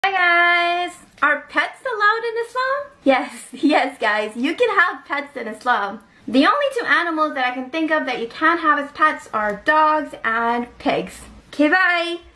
Hi guys! Are pets allowed in Islam? Yes guys, you can have pets in Islam. The only two animals that I can think of that you can't have as pets are dogs and pigs. Okay, bye!